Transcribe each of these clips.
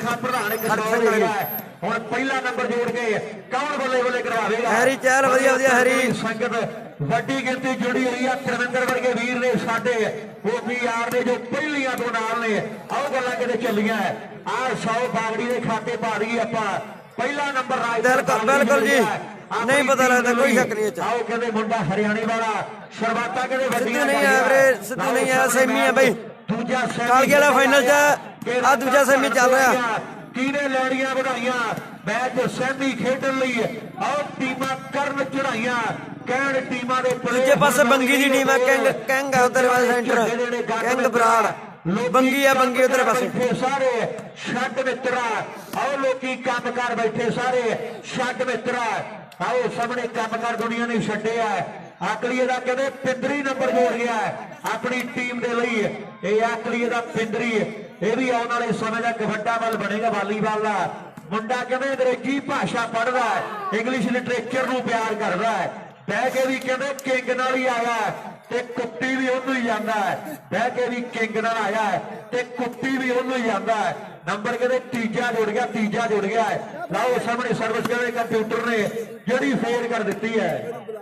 गोरखा प्रधान एक हुण पहला नंबर जोड़ के कौन बल्ले बल्ले करवाएगा हैरी चहल वधिया वधिया हैरी संगत वड्डी गिनती जुड़ी हुई है धर्मेंद्र वर्गे वीर ने साडे OPR ने जो पहलियां तो नाल ने आओ गल्लां किते चलियां आ 100 बागड़ी दे खाते पा दी आपां पहला नंबर बिल्कुल जी नहीं पता लगता कोई शक नहीं है आओ कहते मुंडा हरियाणे वाला शर्माता कहते सिद्धू नहीं है वीरे सिद्धू नहीं है सेमी है भाई दूजा कालगी वाला फाइनल च आ दूजा सेमी चल रहा किने लड़ियां बढ़ाइयां मैच सेमी खेडन लई आओ टीमां करन चढ़ाइयां कहण टीमां दे दूजे पासे बंगी दी टीम है कैंग है उधर वाला सेंटर कैंग बराड़ बंगी है बंगी उधर पासे सारे छड्ड मित्रा आओ लोकी काम कर बैठे सारे छड्ड मित्रा आओ सामने काम कर दुनिया ने छड्डिया आकलीए दा कहते पिंदरी नंबर जोड़ गया अपनी टीम दे लई ये आकलीए दा पिंदरी ये भी आने वाले समय का कबड्डा बल बनेगा वालीबाल का मुंडा कहते अंग्रेजी भाषा पढ़ता है इंग्लिश लिटरेचर नूं प्यार करता है बह के भी कहते किंग नाल ही आया ते कुत्ती भी उन्होंने ही जाता है बह के भी किंग नाल आया है ते कुत्ती भी उन्होंने ही जाता है नंबर कहते तीजा जुड़ गया है लाओ सामने सर्विस कहते कंप्यूटर ने जिहड़ी फेल कर दी है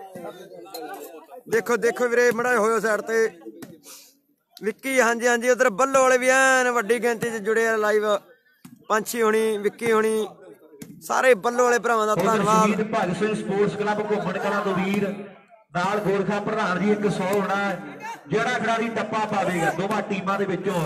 देखो देखो वीरे मड़ा होयो साइड ते विक्की हाँ जी हाँ जी उधर बल्लो वाले भी एन वड्डी गिनती च जुड़े लाइव पंछी होनी विक्की होनी सारे बल्लो वाले भरावां दा धन्नवाद भगत सिंह स्पोर्ट्स क्लब घुम्मण कलां तो वीर नाल गोरखा प्रधान जी 100 होना जिहड़ा खिडारी टप्पा पावेगा दोवां टीमां दे विचों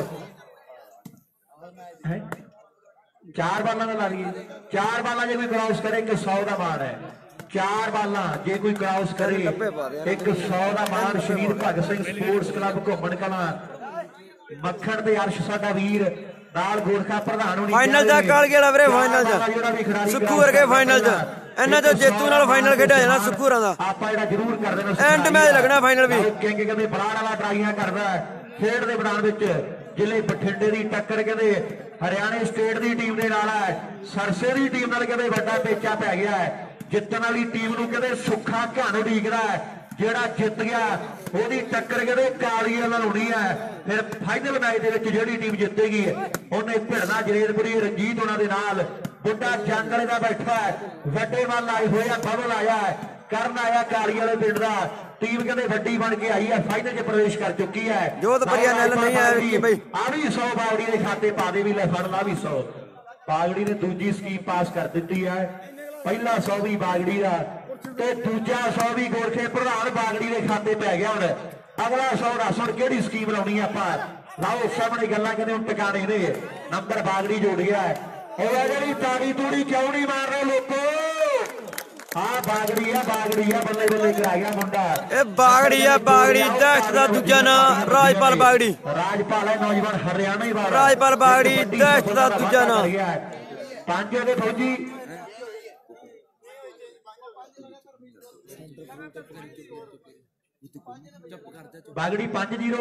चार बालां दा ला लईए चार बालां जे कोई क्रॉस करे 100 दा मान है चार बालां जे कोई क्रॉस करे 100 दा मान शहीद भगत सिंह स्पोर्ट्स क्लब घुम्मण कलां मक्खण ते अर्श साडा वीर नाल गोरखा प्रधान होनी फाइनल दा काल गेड़ा वीरे फाइनल दा सुक्खू वर्गे फाइनल दा इन्हां चों जेतू नाल फाइनल खेडिया जाना सुक्खू होरां दा आपां जेड़ा जरूर कर देना एंड मैच लगना फाइनल भी किंग कहंदे बलाड़ वाला ट्राईयां करदा खेड दे मैदान विच जिले बठिंडे दी टक्कर कहंदे हरियाणे स्टेट दी टीम दे नाल है सरसे दी टीम नाल कहंदे वड्डा पेचा पै गया है जितन वाली टीम नूं कहंदे सुखा घन उड़ीकदा है जेड़ा जित गया ओदी टक्कर कहंदे काली नाल होनी है फिर फाइनल मैच दे विच जेहड़ी टीम जितेगी ओने भिड़ना जरेदपुरी रंजीत होना दे नाल बुड्ढा जंगले दा बैठा है वड्डे वाल आए हुए बबल आया है करन आया काली वाले पिंड दा टीम कहते वड्डी बन के आई है फाइनल च प्रवेश कर चुकी है जोधपुरिया नल नहीं आया भाई आ भी 100 बागड़ी के खाते पा दे भी ले फड़ ला भी 100 बागड़ी ने दूजी स्कीम पास कर दी है पहला 100 भी बागड़ी का ते दूजा 100 भी गोरखे प्रधान बागड़ी के खाते पै गया हुण अगला 100 दस हुण किहड़ी स्कीम लाउणी आपां लाओ सामने गल्लां कहंदे हुण टकाणे ने नंबर बागड़ी जोड़ गया है और जिहड़ी ताड़ी तूड़ी क्यों नहीं मार रहे लोको हाँ बागड़ी है बल्ले बल्ले करा गया मुंडा ए बागड़ी दहशत दा दूजा नाम राजपाल बागड़ी राजपाल है नौजवान हरियाणा ही राजपाल बागड़ी दहशत दा दूजा नाम पांच दे फौजी बागड़ी 5-0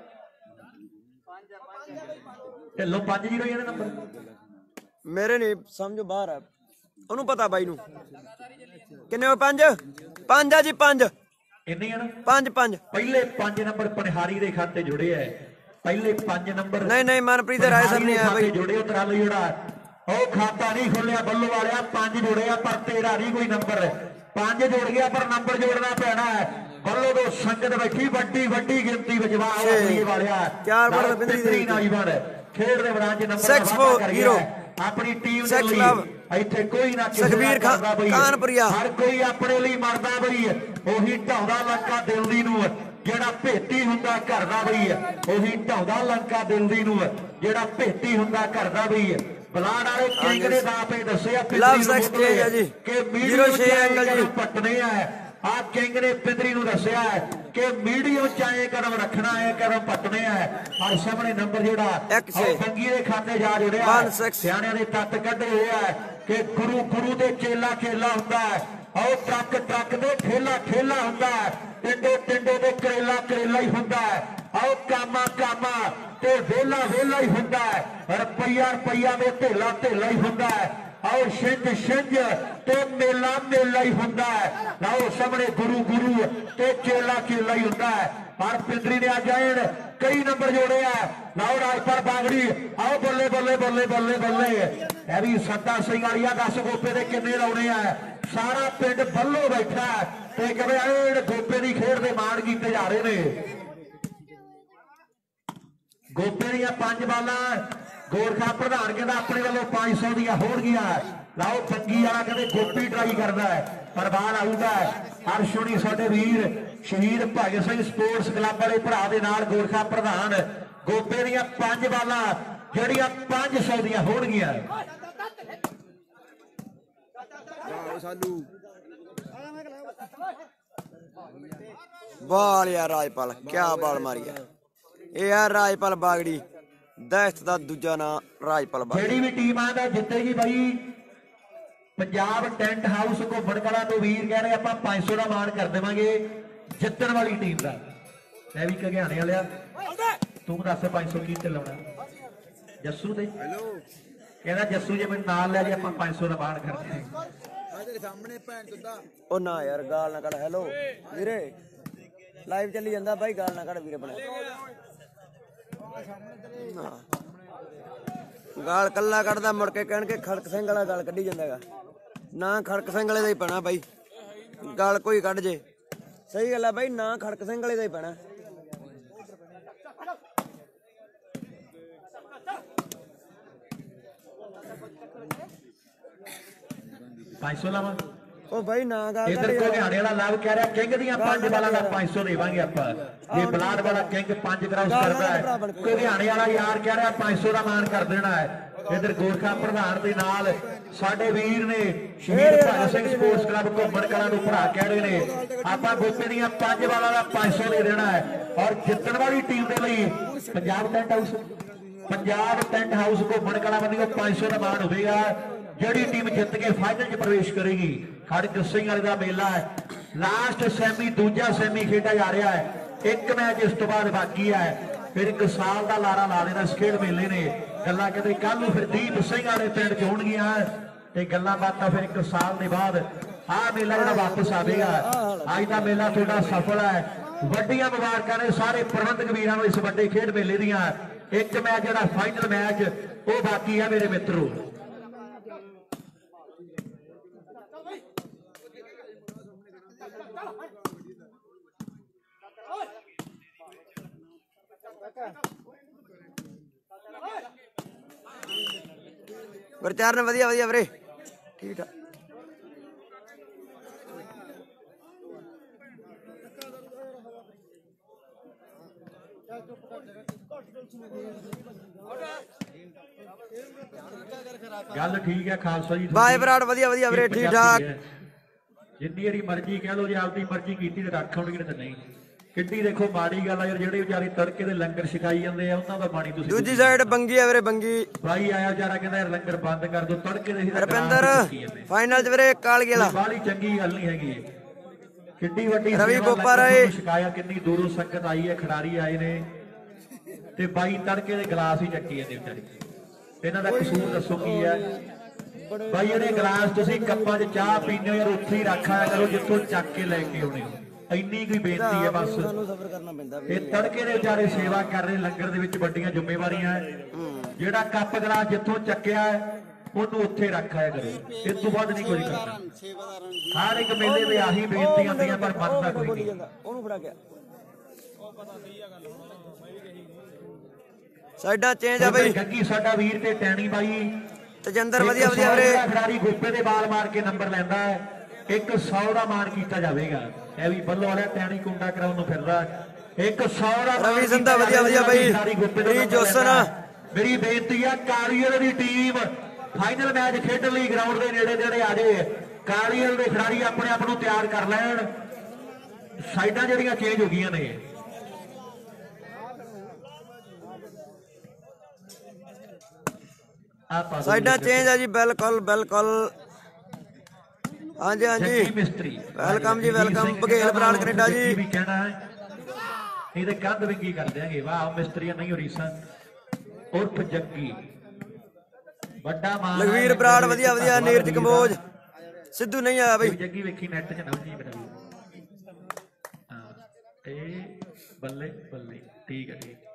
ढिल्लों 5-0 ही नंबर मेरे नहीं समझो बाहर है ਉਹਨੂੰ पता बाई नूं किन्ने हो 5 5 है जी 5 किन्ने है ना 5 पहले 5 नंबर पनिहारी दे खाते जुड़े है पहले 5 नंबर नहीं मनप्रीत राय सर नहीं आया भाई जुड़े उतरा लो जोड़ा ओ खाता नहीं खोलिया बल्लो वाले 5 जुड़े पर तेरा नहीं कोई नंबर 5 जुड़ गया पर नंबर जोड़ना पैना है बल्लो दो संगत बैठी वड्डी गिनती विच वाले 4 बार बिंदरी नौजवान खेड दे मैदान च नंबर अपनी टीम दे लई इत्थे कोई ना सुखबीर कानपुरिया हर कोई अपने लिए मरदा बई ओही ढाउदा लंका दिल दी नूं जेड़ा भेती हुंदा घर दा बई ओही ढाउदा लंका दिल दी नूं जेड़ा भेती हुंदा घर दा बई बलाड़ वाले किंग ने दापे दस्सिया लव एक्सचेंज है जी कि 06 एंगल जी पटने है आ किंग ने पिंदरी नूं दस्सिया है कि मीडियम चाहे कदम रखना है कदम पटने है और सामने नंबर जोड़ा बंगी के खाते जा जुड़िया सियाणियां ने तत्त कढे हुए है कि गुरु दे चेला हुंदा है और ट्रक दे ठेला हुंदा है टिंडे दे करेला ही हुंदा है और कामा ते वेला ही हुंदा है रुपया दे ढेला ही हुंदा है आओ छिंज छिंज ते मेला मेला ही हुंदा है। लाओ सामने गुरु गुरु ते चेला चेला ही हुंदा है। पर पिंदरी ने अज आए कई नंबर जोड़े है। लाओ राजपाल बागड़ी आओ बल्ले बल्ले बल्ले बल्ले बल्ले यह भी सत्ता सिंह वालिया 10 गोपे के किन्ने लाने है। सारा पिंड बल्लो बैठा है ते कहते गोपे की खेड के मान किए जा रहे हैं। गोपे दियां 5 बालां गोरखा प्रधान कहता अपने वालों 500 दियां होणगियां। लाओ पंगी वाला कहते गोपी ट्राई करता है पर बाल आऊगा। अर्श होनी साडे वीर शहीद भगत सिंह स्पोर्ट्स क्लब वाले भरा दे नाल गोरखा प्रधान गोपे दियां 5 बालां जिहड़ियां 500 दियां होणगियां। बाल यार राजपाल क्या बाल मारी है ये यार राजपाल बागड़ी दहशत का दूजा नाम राजपाल जिहड़ी भी टीम आंदा जितेगी भाई पंजाब टेंट हाउस घुम्मण कला तो वीर कह रहे आपां 500 का मान कर देवांगे जितण वाली टीम का। मैं भी घगियाणे वालिया तू दस 500 की चलाउणा जस्सू ते कहना जस्सू जे मैनूं नाल लै जे आपां 500 का मान कर देंगे। ओ ना यार गाल ना कढ़। हेलो वीरे लाइव चली जांदा भाई गाल ना कढ़ वीरे बने गाल कल्ला कढ़दा मुड़ के कहण के खड़क सिंह वाला गाल कढ़ी जांदा ना खड़क सिंह वाले दा ही पैना भाई गाल कोई कढ़ जे। सही गल है भाई ना खड़क सिंह वाले दा ही पैना। 500 लावां ओ भाई ना गाल इधर घगियाणे वाला लाभ कह रहा किंग दियां 5 बालां दा 500 देवांगे आपां जे बलाड वाला किंग 5 क्रॉस करदा है। घगियाणे वाला यार कह रहा 500 का मान कर देना है। इधर गोरखा प्रधान दे नाल साडे वीर ने शहीद भगत सिंह स्पोर्ट्स क्लब घुम्मण कला नूं भरा कह रहे ने आपां गोपे दियां 5 बालां दा 500 दे देना है। और जितण वाली टीम दे लई पंजाब टेंट हाउस घुम्मण कला वल्लों 500 का मान होवेगा। जिहड़ी टीम जित के फाइनल च प्रवेश करेगी। खड़क सिंह वाले का मेला है लास्ट सैमी दूजा सैमी खेडा जा रहा है। एक मैच इस तो बाद बाकी है फिर 1 साल का लारा ला देना इस खेड मेले ने। गल्लां कहते कल फिर दीप सिंह वाले पिंड च होणगियां ते गल्लां बातां फिर 1 साल के बाद आ मेला जिहड़ा वापस आवेगा। अज का मेला तुहाडा सफल है। वड्डियां मुबारकां ने सारे प्रबंधक वीरां नूं इस वड्डे खेड मेले दीयां। एक मैच जिहड़ा फाइनल मैच वो बाकी है मेरे मित्रों। गुरचरण वधिया वधिया वीरे ठीक ठाक। गल ठीक है खालसा जी बाय बराड़ वधिया वधिया वीरे ठीक ठाक। जिन्नी वारी मर्जी कह लो जे आपकी मर्जी की तो रख होणगे तो नहीं। किड्डी देखो माड़ी गल है यार जेडे बेचारे तड़के दे लंगर छकाई जांदे आ उन्हां दा पानी तुसीं दूजी साइड बंगी है वीरे बंगी भाई आया बेचारा कहंदा यार लंगर बंद कर दो तड़के दे रविंदर फाइनल च वीरे कालगी वाला बाली चंगी गल नहीं हैगी। किड्डी वड्डी रवि गोपा राय छकाया किन्नी दूरों संगत आई है खिडारी आए ने ते बाई तड़के दे गिलास ही चक्की जांदे बेचारे। इन्हां दा कसूर दसो की है भाई ये गिलास तुसीं कप्पां च चाह पीने हो यार उत्थे ही रखाया करो जिੱਥੋਂ ਚੱਕ के लैके आउणे हो। ਇੰਨੀ ਕੋਈ ਬੇਨਤੀ ਹੈ ਬਸ। ਇਹ ਤੜਕੇ ਦੇ ਵਿਚਾਰੇ ਸੇਵਾ ਕਰ ਰਹੇ ਲੰਗਰ ਦੇ ਵਿੱਚ ਵੱਡੀਆਂ ਜ਼ਿੰਮੇਵਾਰੀਆਂ ਜਿਹੜਾ ਕੱਪ ਗਲਾਸ ਜਿੱਥੋਂ ਚੱਕਿਆ ਉਹਨੂੰ ਉੱਥੇ ਰੱਖਿਆ ਕਰੋ। ਇਸ ਤੋਂ ਬਾਅਦ ਨਹੀਂ ਕੋਈ ਕਰਨਾ। ਹਰ ਇੱਕ ਮੇਲੇ ਤੇ ਆਹੀ ਬੇਨਤੀ ਹੁੰਦੀਆਂ ਪਰ ਮੰਨਦਾ ਕੋਈ ਨਹੀਂ। ਉਹਨੂੰ ਫੜਾ ਗਿਆ ਸਾਈਡਾਂ ਚੇਂਜ ਆ ਬਈ ਗੱਗੀ ਸਾਡਾ ਵੀਰ ਤੇ ਟੈਣੀ ਬਾਈ ਤਜਿੰਦਰ ਵਧੀਆ ਵਧੀਆ ਵੀਰੇ ਖਿਡਾਰੀ ਗੋਪੇ ਦੇ ਬਾਲ ਮਾਰ ਕੇ ਨੰਬਰ ਲੈਂਦਾ ਹੈ। 100 ਦਾ ਮਾਨ ਕੀਤਾ ਜਾਵੇਗਾ। ਇਹ ਵੀ ਬੱਲੋ ਵਾਲਾ ਟੈਣੀ ਕੁੰਡਾ ਕਰਾਉਣ ਨੂੰ ਫਿਰਦਾ 100 ਦਾ ਰਵੀ ਸੰਧਾ ਵਧੀਆ ਵਧੀਆ ਬਾਈ ਪ੍ਰੀ ਜੋਸਨ ਮੇਰੀ ਬੇਨਤੀ ਆ ਕਾਲੀਅਲ ਦੀ ਟੀਮ ਫਾਈਨਲ ਮੈਚ ਖੇਡਣ ਲਈ ਗਰਾਊਂਡ ਦੇ ਨੇੜੇ ਨੇੜੇ ਆ ਜੇ। ਕਾਲੀਅਲ ਦੇ ਖਿਡਾਰੀ ਆਪਣੇ ਆਪ ਨੂੰ ਤਿਆਰ ਕਰ ਲੈਣ। ਸਾਈਡਾਂ ਜਿਹੜੀਆਂ ਚੇਂਜ ਹੋ ਗਈਆਂ ਨੇ ਸਾਈਡਾਂ ਚੇਂਜ ਆ ਜੀ ਬਿਲਕੁਲ ਬਿਲकुल। हाँ जी हाँ जी वेलकम जी वेलकम बघेल बराड़ कनेडा जी भी कहना है ये कंध विंगी कर देंगे वाह मिस्त्री नहीं हो रीसा उर्फ जग्गी ਵੱਡਾ ਮਾਨ ਲਖਵੀਰ ਬਰਾੜ ਵਧੀਆ ਵਧੀਆ, ਨੀਰਜ ਕੰਬੋਜ, ਸਿੱਧੂ ਨਹੀਂ ਆਇਆ ਬਈ। ਜੱਗੀ ਵੇਖੀ ਨੈਟ 'ਚ ਨਾ ਜੀ ਮੇਰਾ ਹਾਂ ਤੇ ਬੱਲੇ ਬੱਲੇ ਠੀਕ ਹੈ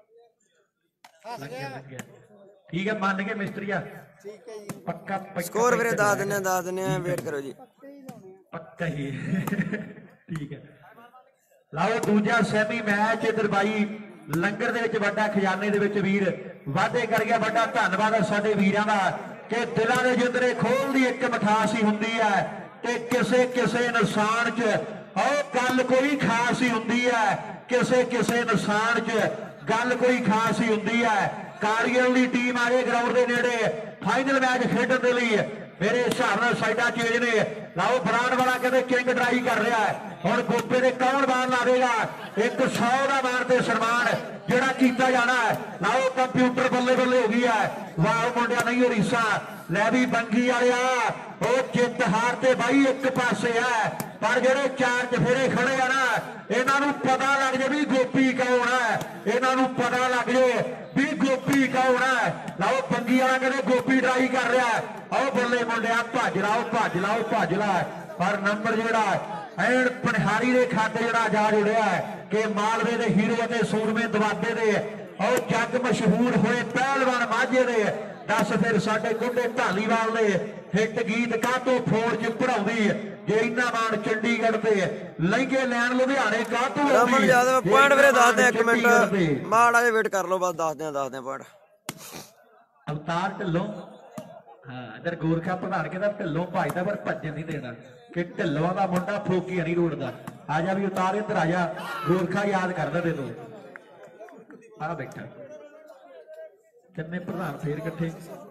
ਲੱਗਿਆ ਠੀਕ ਹੈ ਮੰਨ ਕੇ ਮਿਸਤਰੀਆ ਠੀਕ ਹੈ ਜੀ ਪੱਕਾ ਸਕੋਰ ਵੀਰੇ ਦੱਸ ਦਿੰਦੇ ਆ ਵੇਟ ਕਰੋ ਜੀ ਪੱਕਾ ਹੀ ਠੀਕ ਹੈ। ਲਓ ਦੂਜਾ ਸੈਮੀ ਮੈਚ ਇਧਰ ਬਾਈ ਲੰਗਰ ਦੇ ਵਿੱਚ ਵੱਡਾ ਖਜ਼ਾਨੇ ਦੇ ਵਿੱਚ ਵੀਰ ਵਾਅਦੇ ਕਰ ਗਿਆ। ਵੱਡਾ ਧੰਨਵਾਦ ਹੈ ਸਾਡੇ ਵੀਰਾਂ ਦਾ ਕਿ ਦਿਲਾਂ ਦੇ ਜਿੰਦਰੇ ਖੋਲਦੀ ਇੱਕ ਮਠਾਸ ਹੀ ਹੁੰਦੀ ਹੈ ਤੇ ਕਿਸੇ ਇਨਸਾਨ 'ਚ ਉਹ ਗੱਲ ਕੋਈ ਖਾਸ ਹੀ ਹੁੰਦੀ ਹੈ। ਕਿਸੇ ਇਨਸਾਨ 'ਚ ਗੱਲ ਕੋਈ ਖਾਸ ਹੀ ਹੁੰਦੀ ਹੈ। ਕਾਰੀਗਰ ਦੀ ਟੀਮ ਆ ਗਈ ਗਰਾਊਂਡ ਦੇ ਨੇੜੇ ਫਾਈਨਲ ਮੈਚ ਖੇਡਣ ਦੇ ਲਈ। ਮੇਰੇ ਹਿਸਾਬ ਨਾਲ ਸਾਈਡਾਂ ਚੇਂਜ ਨੇ। ਲਾਓ ਬਰਾੜ ਵਾਲਾ ਕਹਿੰਦੇ ਕਿੰਗ ਡਰਾਈ ਕਰ ਰਿਹਾ ਹੈ। ਹੁਣ ਗੋਪੇ ਦੇ ਕੌਣ ਬਾਣ ਲਾਵੇਗਾ 100 ਦਾ ਮਾਰ ਤੇ ਸਨਮਾਨ ਜਿਹੜਾ ਕੀਤਾ ਜਾਣਾ ਹੈ। ਲਾਓ ਕੰਪਿਊਟਰ ਬੱਲੇ ਬੱਲੇ ਹੋ ਗਈ ਹੈ। ਵਾਹ ਮੁੰਡਿਆ ਨਹੀਂ ਹੋ ਰੀਸਾ ਲੈ ਵੀ ਬੰਗੀ ਵਾਲਿਆ ਉਹ ਜਿੱਤ ਹਾਰ ਤੇ ਬਾਈ ਇੱਕ ਪਾਸੇ ਹੈ ਪਰ ਜਿਹੜੇ ਚਾਰ ਚਫੇਰੇ ਖੜੇ ਆ ਨਾ ਇਹਨਾਂ ਨੂੰ ਪਤਾ ਲੱਗ ਜੇ ਵੀ ਗੋਪੀ ਕੌਣ ਹੈ। ਇਹਨਾਂ ਨੂੰ ਪਤਾ ਲੱਗ ਜੇ ਵੀ ਗੋਪੀ ਕੌਣ ਹੈ। ਲਾਓ ਬੰਗੀ ਵਾਲਾ ਕਹਿੰਦੇ ਗੋਪੀ ਡਰਾਈ ਕਰ ਰਿਹਾ ਆਓ ਬੱਲੇ ਮੁੰਡਿਆ ਭੱਜ ਲਾ ਪਰ ਨੰਬਰ ਜਿਹੜਾ ਐਨ ਪਨਹਾਰੀ ਦੇ ਖਾਤੇ ਜਿਹੜਾ ਜਾ ਜੁੜਿਆ ਹੈ ਕਿ ਮਾਲਵੇ ਦੇ ਹੀਰੋ ਅਤੇ ਸੂਰਮੇ ਦਵਾਬੇ ਦੇ ਉਹ ਜੱਗ ਮਸ਼ਹੂਰ ਹੋਏ ਪਹਿਲਵਾਨ ਮਾਝੇ ਦੇ। ਦੱਸ ਫਿਰ ਸਾਡੇ ਗੁੱਡੇ ਢਾਲੀਵਾਲ ਦੇ ਹਿੱਟ ਗੀਤ ਕਾਹਤੋਂ ਫੋੜ ਚ ਪੜਾਉਂਦੀ ਜੇ ਇੰਨਾ ਮਾਣ ਚੰਡੀਗੜ੍ਹ ਤੇ ਲਹਿੰਗੇ ਲੈਣ ਲੁਧਿਆਣੇ ਕਾਹਤੋਂ ਰਮਨ ਯਾਦਵ ਪੁਆਇੰਟ ਵੀਰੇ ਦੱਸਦੇ ਆ 1 ਮਿੰਟ ਮਾੜਾ ਜਿਹਾ ਵੇਟ ਕਰ ਲਓ ਬਸ ਦੱਸਦੇ ਆ ਪੁਆਇੰਟ। ਅਵਤਾਰ ਢਿੱਲੋਂ ਹਾਂ ਇਧਰ ਗੋਰਖਾ ਪ੍ਰਧਾਨ ਕਹਿੰਦਾ ਢਿੱਲੋਂ ਭਜਦਾ ਪਰ ਭੱਜਣ ਨਹੀਂ ਦੇਣਾ ਕਿ ਢਿੱਲੋਂ ਦਾ ਮੁੰਡਾ ਫੋਕੀ ਨਹੀਂ ਰੋੜਦਾ। ਆ ਜਾ ਵੀ ਉਤਾਰ ਇੱਧਰ ਆ ਜਾ ਗੋਰਖਾ ਯਾਦ ਕਰਦਾ ਤੈਨੂੰ ਆ ਬੈਠਾ ਕਿੰਨੇ ਪ੍ਰਧਾਨ ਫੇਰ ਇਕੱਠੇ।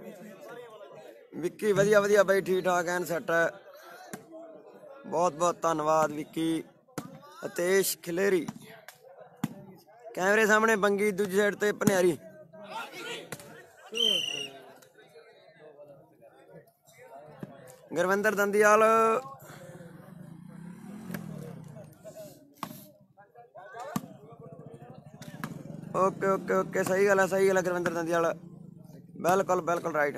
ਵਿੱਕੀ ਵਧੀਆ ਵਧੀਆ ਬਾਈ ਠੀਕ ਠਾਕ ਐਨ ਸੈੱਟ ਹੈ। ਬਹੁਤ ਧੰਨਵਾਦ ਵਿੱਕੀ। ਅਤੇਸ਼ ਖਿਲੇਰੀ ਕੈਮਰੇ ਸਾਹਮਣੇ ਬੰਗੀ ਦੂਜੀ ਸਾਈਡ ਤੇ ਭਨਿਆਰੀ। ਗੁਰਵਿੰਦਰ ਦੰਦੀਵਾਲ ਓਕੇ ਸਹੀ ਗੱਲ ਹੈ ਗੁਰਵਿੰਦਰ ਦੰਦੀਵਾਲ ਬਿਲਕੁਲ ਰਾਈਟ।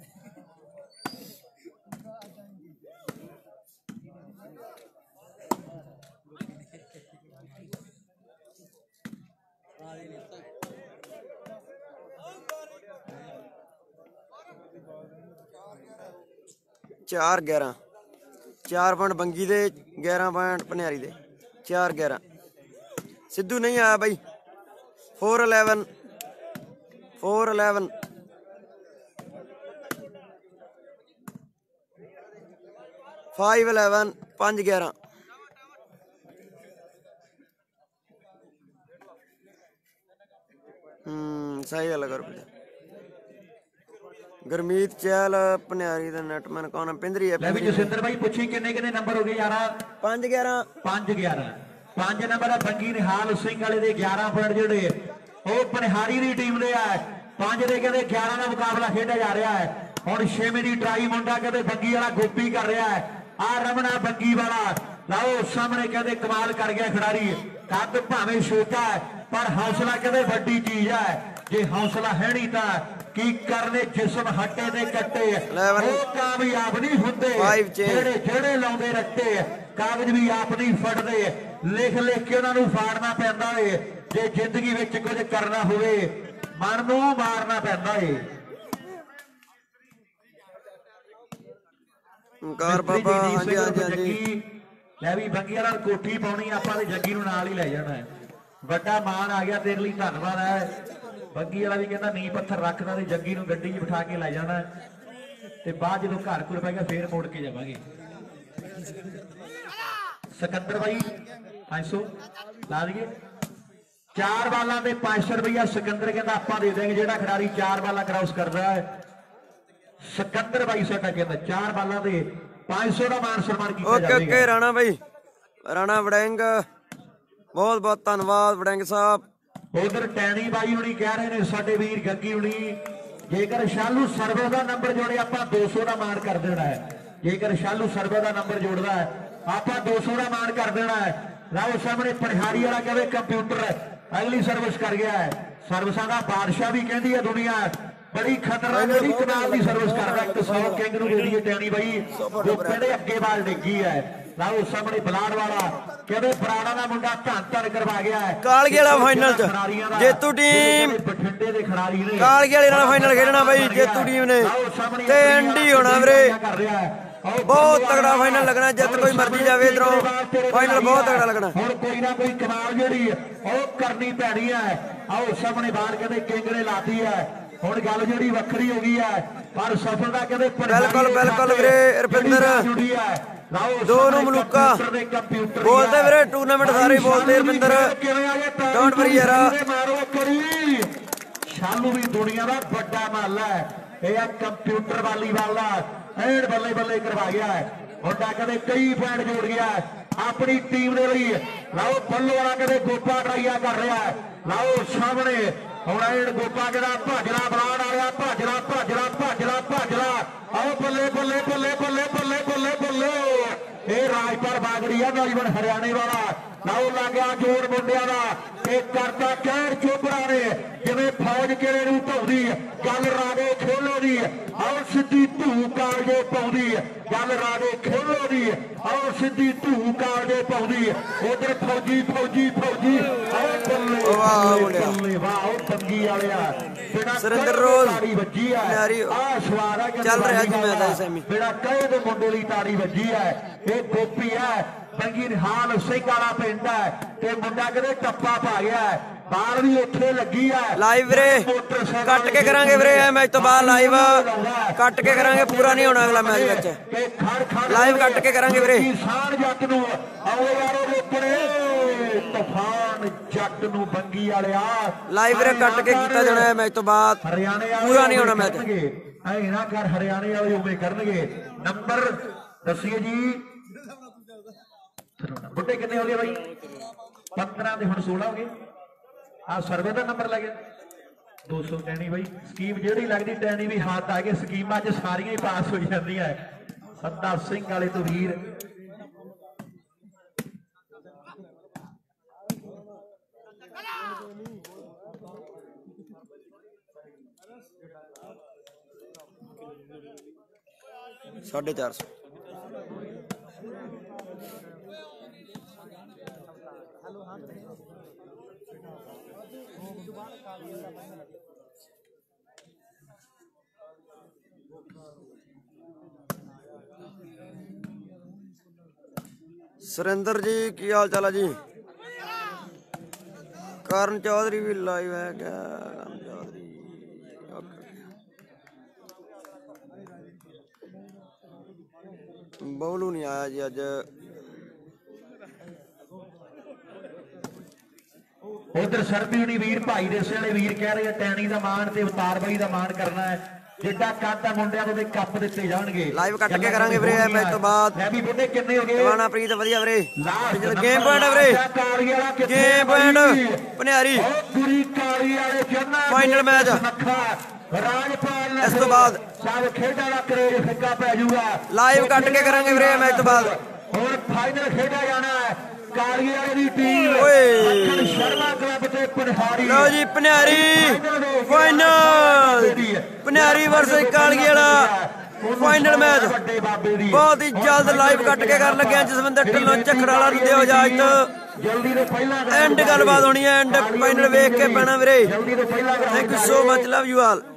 ਚਾਰ 11 ਬੰਗੀ ਦੇ 11 ਪੁਆਇੰਟ ਭਨਿਆਰੀ ਦੇ 4-11। ਸਿੱਧੂ ਨਹੀਂ ਆਇਆ ਬਾਈ 4-11 5-11 5-11। ਸਹੀ ਗੱਲ ਕਰ ਗੁਰਮੀਤ ਚਹਿਲ ਭਨਿਆਰੀ ਦਾ ਨੈਟਮੈਨ ਕੌਣ ਪਿੰਦਰੀ ਹੈ। ਲੈ ਵੀ ਜਸਿੰਦਰ ਬਾਈ ਪੁੱਛੀ ਕਿੰਨੇ ਨੰਬਰ ਹੋ ਗਏ ਯਾਰਾ 5-11 5 ਨੰਬਰ ਆ ਬੰਗੀ ਨਿਹਾਲ ਸਿੰਘ ਵਾਲੇ ਦੇ 11 ਪੁਆਇੰਟ ਜਿਹੜੇ ਉਹ ਪਨਹਾਰੀ ਦੀ ਟੀਮ ਦੇ ਆ। 5 ਦੇ ਕਹਿੰਦੇ 11 ਦਾ ਮੁਕਾਬਲਾ ਖੇਡਿਆ ਜਾ ਰਿਹਾ ਹੈ। ਹੁਣ 6ਵੇਂ ਦੀ ਟਰਾਈ ਮੁੰਡਾ ਕਹਿੰਦੇ ਬੰਗੀ ਵਾਲਾ ਗੋਪੀ ਕਰ ਰਿਹਾ ਹੈ। ਆ ਰਮਣਾ ਬੰਗੀ ਵਾਲਾ ਲਾਓ ਸਾਹਮਣੇ ਕਹਿੰਦੇ ਕਮਾਲ ਕਰ ਗਿਆ ਖਿਡਾਰੀ। ਕੱਦ ਭਾਵੇਂ ਛੋਟਾ ਹੈ ਪਰ ਹੌਸਲਾ ਕਹਿੰਦੇ ਵੱਡੀ ਚੀਜ਼ ਹੈ। ਜੇ ਹੌਸਲਾ ਹੈ ਨਹੀਂ ਤਾਂ ਕੀ ਕਰਨੇ ਜਿਸਮ ਹੱਟੇ ਦੇ ਕੱਟੇ ਉਹ ਕਾਮਯਾਬ ਨਹੀਂ ਹੁੰਦੇ। ਜਿਹੜੇ ਲਾਉਂਦੇ ਰੱਟੇ ਕਾਗਜ਼ ਵੀ ਆਪ ਨਹੀਂ ਫੜਦੇ ਲਿਖ ਕੇ ਉਹਨਾਂ ਨੂੰ ਫਾੜਨਾ ਪੈਂਦਾ ਏ। ਜੇ ਜ਼ਿੰਦਗੀ ਵਿੱਚ ਕੁਝ ਕਰਨਾ ਹੋਵੇ ਮਨ ਨੂੰ ਮਾਰਨਾ ਪੈਂਦਾ ਏ। ਕਾਰ ਬਾਬਾ ਹਾਂਜੀ ਲੈ ਵੀ ਬੰਗੀ ਵਾਲਾ ਕੋਠੀ ਪਾਉਣੀ ਆਪਾਂ ਤੇ ਜੱਗੀ ਨੂੰ ਨਾਲ ਹੀ ਲੈ ਜਾਣਾ ਹੈ। ਵੱਡਾ ਮਾਣ ਆ ਗਿਆ ਤੇਰੇ ਲਈ ਧੰਨਵਾਦ ਹੈ। ਬੰਗੀ ਵਾਲਾ ਵੀ ਕਹਿੰਦਾ ਨੀਂਹ ਪੱਥਰ ਰੱਖਦਾ ਤੇ ਜੱਗੀ ਨੂੰ ਗੱਡੀ 'ਚ ਬਿਠਾ ਕੇ ਲੈ ਜਾਣਾ ਤੇ ਬਾਅਦ ਜਦੋਂ ਘਰ ਘੁਰ ਪੈ ਗਿਆ ਫੇਰ ਮੋੜ ਕੇ ਜਾਵਾਂਗੇ। ਸਿਕੰਦਰ ਬਾਈ 500 ਲਾ ਦਈਏ 4 ਬਾਲਾਂ ਤੇ 500 ਰੁਪਇਆ ਸਿਕੰਦਰ ਕਹਿੰਦਾ ਆਪਾਂ ਦੇ ਦੇਂਗੇ ਜਿਹੜਾ ਖਿਡਾਰੀ 4 ਬਾਲਾਂ ਕ੍ਰਾਸ ਕਰਦਾ ਹੈ। ਸਿਕੰਦਰ ਬਾਈ ਸਾਡਾ ਕਹਿੰਦਾ 4 ਬਾਲਾਂ ਤੇ 500 ਦਾ ਮਾਨ ਸਨਮਾਨ ਕੀਤਾ ਜਾਵੇਗਾ। ਓਕੇ ਰਾਣਾ ਬਾਈ ਰਾਣਾ ਵੜਿੰਗ ਬਹੁਤ ਧੰਨਵਾਦ ਵੜਿੰਗ ਸਾਹਿਬ। ਉਧਰ ਟੈਣੀ ਬਾਈ ਹੁਣੀ ਕਹਿ ਰਹੇ ਨੇ ਸਾਡੇ ਵੀਰ ਗੱਗੀ ਹੁਣੀ ਜੇਕਰ ਸ਼ਾਲੂ ਸਰਵਰ ਦਾ ਨੰਬਰ ਜੋੜੇ ਆਪਾਂ 200 ਦਾ ਮਾਨ ਕਰ ਦੇਣਾ ਹੈ। ਜੇਕਰ ਸ਼ਾਲੂ ਸਰਵਰ ਦਾ ਨੰਬਰ ਜੋੜਦਾ ਹੈ ਆਪਾਂ 200 ਦਾ ਮਾਨ ਕਰ ਦੇਣਾ ਹੈ। ਲਾਓ ਸਾਹਮਣੇ ਪਨਹਾਰੀ ਵਾਲਾ ਕਹਿੰਦੇ ਕੰਪਿਊਟਰ ਅਗਲੀ ਸਰਵਿਸ ਕਰ ਗਿਆ ਹੈ। ਸਰਵਿਸਾਂ ਦਾ ਬਾਦਸ਼ਾਹ ਵੀ ਕਹਿੰਦੀ ਹੈ ਦੁਨੀਆ बड़ी खतरनाक बड़ी कमाल की सर्विस करदा 100 किंग नूं दे दईए टैनी भाई वो पहले अगे बाल डिग्गी है लाओ सामने बलाड़ वाला कहते पुराना का मुंडा धन धन करवा गया है कालगे वाला फाइनल च जेतू टीम बठिंडे दे खिडारी ने कालगे वाले नाल फाइनल खेडना भाई जेतू टीम ने ते एंडी होना वीरे बहुत तगड़ा फाइनल लगना जित कोई मर्जी जावे इधरों फाइनल बहुत तगड़ा लगना हुण कोई ना कोई कमाल जेहड़ी ओ करनी पैनी है आओ सामने बाहर कहते किंग ने लाती है हुण गल जेहड़ी वक्री हो गई है पर सफलता कहते बिल्कुल बिल्कुल वीरे रविंदर जुड़ी है दोनों मलूका बोलते वीरे टूर्नामेंट सारे बोलते रविंदर डोंट वरी यार शालू भी दुनिया का बड़ा मल है यह कंप्यूटर वाली वाला एंड बल्ले बल्ले करवा गया है मुंडा कहते कई पॉइंट जोड़ गया है अपनी टीम के लिए लाओ पल्लो वाला कहते गोपा ट्राइया कर रहा है लाओ सामने ਹੁਣ ਇਹ ਗੋਪਾ ਜਿਹੜਾ ਭਾਜਰਾ ਬਲਾੜ ਆ ਰਿਹਾ ਭਾਜਰਾ ਭਾਜਰਾ ਭਾਜਰਾ ਭਾਜਰਾ ਆਓ ਬੱਲੇ ਬੱਲੇ ਬੱਲੇ ਬੱਲੇ ਬੱਲੇ ਬੱਲੇ ਬੱਲੇ ਇਹ ਰਾਜਪਾਲ ਬਾਗੜੀ ਆ ਨੌਜਵਾਨ ਹਰਿਆਣੇ ਵਾਲਾ ਲਾਓ ਲੱਗਿਆ ਜੋਰ ਮੁੰਡਿਆਂ ਦਾ ਇਹ ਕਰਦਾ ਕਹਿਰ ਚੋਪੜਾ ਨੇ ਜਿਵੇਂ ਫੌਜ ਕਿਹੜੇ ਨੂੰ ਢਾਉਂਦੀ ਗੱਲ ਰਾਗੇ ਖੋਲੋ ਦੀ ਆਓ ਸਿੱਧੀ ਧੂ ਕਾਲਜੇ ਪਾਉਂਦੀ ਗੱਲ ਰਾਗੇ ਖੋਲੋ ਦੀ ਆਓ ਸਿੱਧੀ ਧੂ ਕਾਲਜੇ ਪਾਉਂਦੀ ਉਧਰ ਫੌਜੀ ਫੌਜੀ ਫੌਜੀ ਆਓ ਬੱਲੇ ਬੱਲੇ ਵਾਹ ਪੰਗੀ ਵਾਲਿਆ ਸੁਰਿੰਦਰ ਰੋਜ਼ ਤਾੜੀ ਵੱਜੀ ਆ ਆ ਸਵਾਰ ਆ ਚੱਲ ਰਿਹਾ ਜੀ ਮੈਚ ਦਾ ਸੈਮੀ ਜਿਹੜਾ ਕਹੇ ਦੇ ਮੁੰਡੇ ਲਈ ਤਾੜੀ ਵੱਜੀ ਹੈ ਇਹ ਗੋਪੀ ਹੈ पंगी हाल सिंह वाला पिंड है ते मुंडा कहते टप्पा पा गया है बाल भी उत्थे लगी है लाइव वीरे कट के करांगे वीरे मैच तो बाद लाइव कट के करांगे पूरा नहीं होना अगला मैच विच लाइव कट के करांगे वीरे किसान जट नूं आओ यारो रोकड़े तूफान जट नूं बंगी वालिया लाइव वीरे कट के कीता जाना है मैच तो बाद हरियाणे पूरा नहीं होना मैच ऐ ना कर हरियाणे वाले उवे करनगे नंबर दसिए जी बुढ़े कितने हो गए भाई 15 ਦੇ ਹੁਣ 16 ਹੋ ਗਏ ਆ ਸਰਵੇ ਦਾ ਨੰਬਰ ਲੱਗ ਗਿਆ 200 ਟੈਣੀ ਭਾਈ ਸਕੀਮ ਜਿਹੜੀ ਲੱਗਦੀ ਟੈਣੀ ਵੀ ਹੱਥ ਆ ਕੇ ਸਕੀਮਾਂ 'ਚ ਸਾਰੀਆਂ ਹੀ ਪਾਸ ਹੋ ਜਾਂਦੀਆਂ ਸੱਦਾ ਸਿੰਘ ਵਾਲੇ ਤੋਂ ਵੀਰ साढ़े 400 सुरेंद्र जी की हाल चाल है जी करण चौधरी भी लाइव है क्या करण चौधरी बबलू नहीं आया जी अज उधर सरबी हुणी वीर भाई देसे वाले वीर कह रहे टैनी का मान ते अवतार बाई का मान करना है जिड्डा कद है मुंडियां नूं कप दिते जाणगे लाइव कट के करांगे वीरे मैच तो बाद मैं भी बुड्ढे किन्ने हो गए दवाना प्रीत वधिया वीरे गेम पॉइंट है वीरे गेम पॉइंट पनियारी पूरी काली वाले जन्ना फाइनल मैच राजपाल इस तो बाद सब खेडा दा क्रेज फिक्का पै जाऊगा लाइव कट के करांगे वीरे मैच तो बाद हुण फाइनल खेडा जाना है काली वाले दी टीम शर्मा क्लब ते पनिहारी लो जी पनिहारी फाइनल पनिहारी वर्सेस काली वाला फाइनल मैच बहुत ही जल्द लाइव कट के कर लगे जसविंदर ढिल्लों झखड़ाला नूं दिओ इजाजत एंड गलबात होनी है एंड फाइनल वेख के पैना वीरे thank you so much love you all.